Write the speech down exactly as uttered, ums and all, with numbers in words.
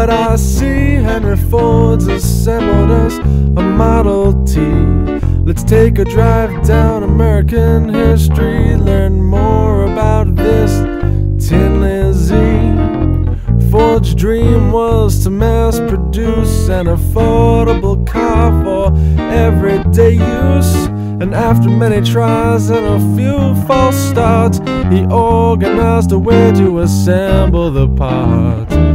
what I see. Henry Ford's assembled us a Model T. Let's take a drive down American history, learn more about this Tin Lizzie. Ford's dream was to mass produce an affordable car for everyday use. And after many tries and a few false starts, he organized a way to assemble the parts.